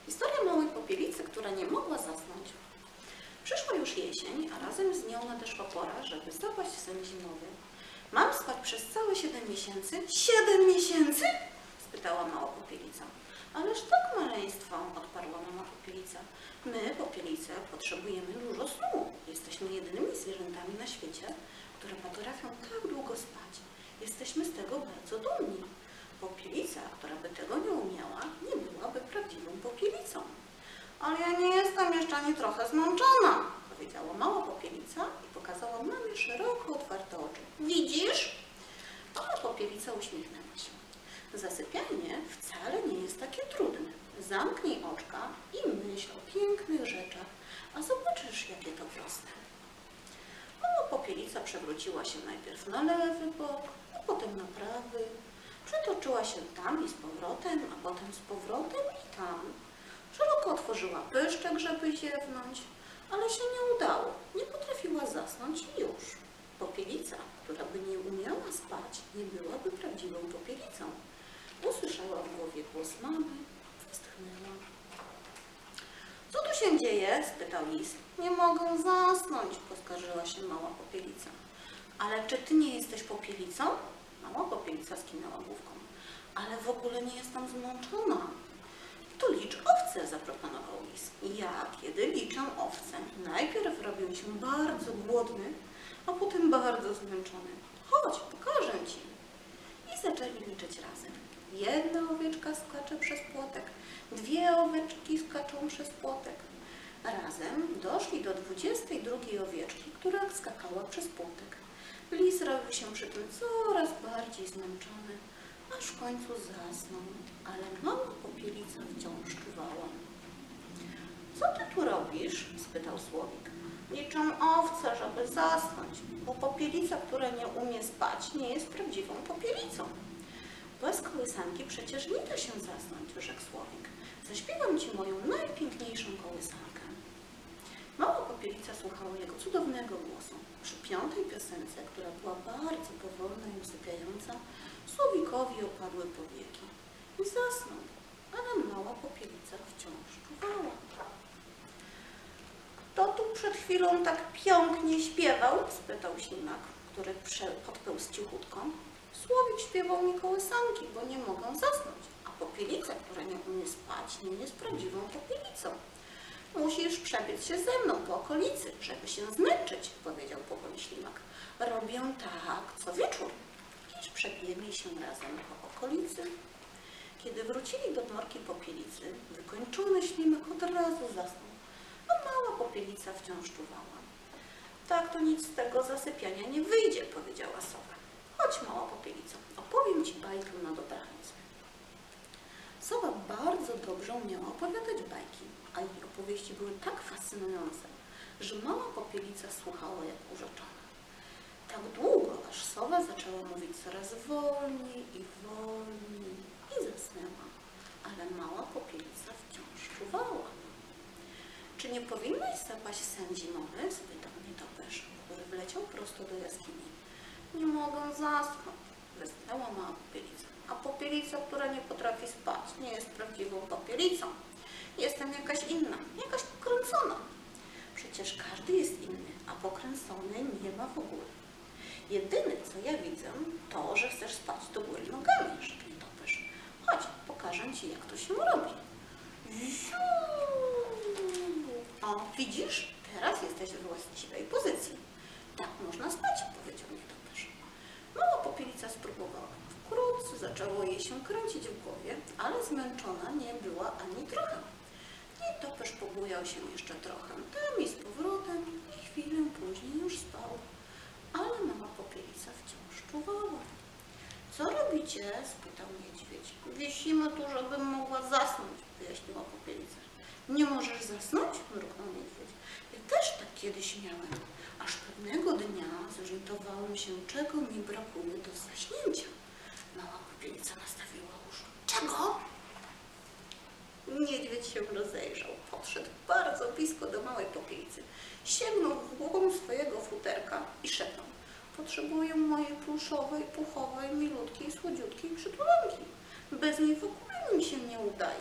Historia małej popielicy, która nie mogła zasnąć. Przyszła już jesień, a razem z nią nadeszła pora, żeby zapaść w sen zimowy. Mam spać przez całe 7 miesięcy? 7 miesięcy? Spytała mała popielica. Ależ tak, maleństwo, odparła mama popielica. My, popielice, potrzebujemy dużo snu. Jesteśmy jedynymi zwierzętami na świecie, które potrafią tak długo spać. Jesteśmy z tego bardzo dumni. Popielica, która by tego nie umiała, nie byłaby prawdziwą popielicą. Ale ja nie jestem jeszcze ani trochę zmęczona, powiedziała mała popielica i pokazała mamie szeroko otwarte oczy. Widzisz? Mała popielica uśmiechnęła się. Zasypianie wcale nie jest takie trudne. Zamknij oczka i myśl o pięknych rzeczach, a zobaczysz, jakie to proste. Mała popielica przewróciła się najpierw na lewy bok, a potem na prawy. Przetoczyła się tam i z powrotem, a potem z powrotem i tam. Szeroko otworzyła pyszczek, żeby ziewnąć, ale się nie udało. Nie potrafiła zasnąć i już. Popielica, która by nie umiała spać, nie byłaby prawdziwą popielicą. Usłyszała w głowie głos mamy, westchnęła. Co tu się dzieje? Spytał lis. Nie mogę zasnąć, poskarżyła się mała popielica. Ale czy ty nie jesteś popielicą? Mała popielica skinęła główką. Ale w ogóle nie jestem zmęczona. To licz owce, zaproponował lis. Ja, kiedy liczę owce, najpierw robię się bardzo głodny, a potem bardzo zmęczony. Chodź, pokażę ci. I zaczęli liczyć razem. 1 owieczka skacze przez płotek, 2 oweczki skaczą przez płotek. Razem doszli do 22 owieczki, która skakała przez płotek. Lis robił się przy tym coraz bardziej zmęczony, aż w końcu zasnął, ale mała popielica wciąż czuwała. Co ty tu robisz? Spytał słowik. Liczę owce, żeby zasnąć, bo popielica, która nie umie spać, nie jest prawdziwą popielicą. Bez kołysanki przecież nie da się zasnąć, rzekł słowik. Zaśpiewam ci moją najpiękniejszą kołysankę. Mała popielica słuchała jego cudownego głosu. Przy 5. piosence, która była bardzo powolna i usypiająca, słowikowi opadły powieki i zasnął, ale mała popielica wciąż czuwała. Kto tu przed chwilą tak pięknie śpiewał? Spytał ślimak, który podpełzł cichutko. Słowik śpiewał mi kołysanki, bo nie mogę zasnąć, a popielica, która nie umie spać, nie jest prawdziwą popielicą. Musisz przebiec się ze mną po okolicy, żeby się zmęczyć, powiedział powoli ślimak. Robię tak co wieczór. Iż przebiegli się razem po okolicy. Kiedy wrócili do norki popielicy, wykończony ślimak od razu zasnął, a mała popielica wciąż czuwała. Tak to nic z tego zasypiania nie wyjdzie, powiedziała sowa. Chodź, mała popielico, opowiem ci bajkę na dobranoc. Sowa bardzo dobrze umiała opowiadać bajki, a jej opowieści były tak fascynujące, że mała popielica słuchała jak urzeczona. Tak długo, aż sowa zaczęła mówić coraz wolniej i wolniej i zasnęła, ale mała popielica wciąż czuwała. Czy nie powinnaś zapaść w sen zimowy? Spytał nietoperz, który wleciał prosto do jaskini. Nie mogę zasnąć, westchnęła mała popielica. A popielica, która nie potrafi spać, nie jest prawdziwą popielicą. Jestem jakaś inna, jakaś pokręcona. Przecież każdy jest inny, a pokręcony nie ma w ogóle. Jedyne, co ja widzę, to, że chcesz spać do góry nogami, rzekł nietoperz. Chodź, pokażę ci, jak to się robi. O, widzisz? Teraz jesteś w właściwej pozycji. Tak można spać, powiedział nietoperz. Mała popielica spróbowała. Wkrótce zaczęło jej się kręcić w głowie, ale zmęczona nie była ani trochę. Nietoperz pobujał się jeszcze trochę tam i z powrotem i chwilę później już spał. Ale mała popielica wciąż czuwała. Co robicie? Spytał niedźwiedź. Wisimy tu, żebym mogła zasnąć, wyjaśniła popielica. Nie możesz zasnąć? Mruknął niedźwiedź. Ja też tak kiedyś miałem, aż pewnego dnia zorientowałem się, czego mi brakuje do zaśnięcia. Mała popielica nastawiła uszy. Czego? Niedźwiedź się rozejrzał, podszedł bardzo blisko do małej popielicy, sięgnął w głowę swojego futerka i szepnął. Potrzebuję mojej pluszowej, puchowej, milutkiej, słodziutkiej przytulanki. Bez niej w ogóle mi się nie udaje.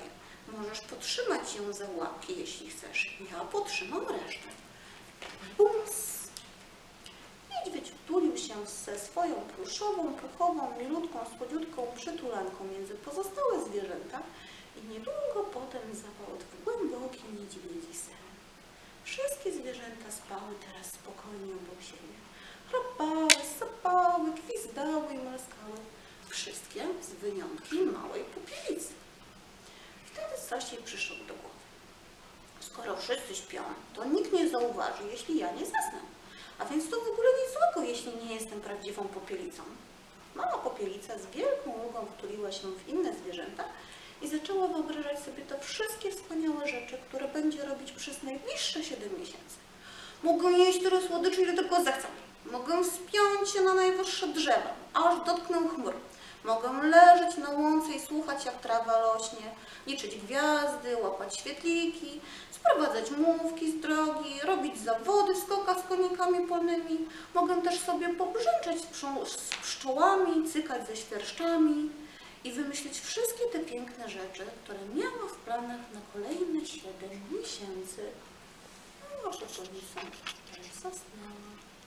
Możesz podtrzymać ją za łapki, jeśli chcesz. Ja potrzymam resztę. Bums! Niedźwiedź wtulił się ze swoją pluszową, puchową, milutką, słodziutką przytulanką między pozostałe zwierzęta i niedługo potem zapadł w głęboki niedźwiedzi sen. Wszystkie zwierzęta spały teraz spokojnie obok siebie. Chrapały, sapały, gwizdały i mlaskały. Wszystkie z wyjątkiem małej popielicy. Wtedy coś jej przyszło do głowy. Skoro wszyscy śpią, to nikt nie zauważy, jeśli ja nie zasnę. A więc to w ogóle nic złego, jeśli nie jestem prawdziwą popielicą. Mała popielica z wielką ulgą wtuliła się w inne zwierzęta i zaczęła wyobrażać sobie te wszystkie wspaniałe rzeczy, które będzie robić przez najbliższe 7 miesięcy. Mogę jeść tyle słodyczy, ile tylko zechcę. Mogę wspiąć się na najwyższe drzewa, aż dotknę chmur. Mogę leżeć na łące i słuchać, jak trawa rośnie, liczyć gwiazdy, łapać świetliki, sprowadzać mówki z drogi, robić zawody w skokach z konikami polnymi. Mogę też sobie pobrzęczeć z pszczołami, cykać ze świerszczami i wymyślić wszystkie te piękne rzeczy, które miała w planach na kolejne 7 miesięcy. No może to nie są, ale zasnęła.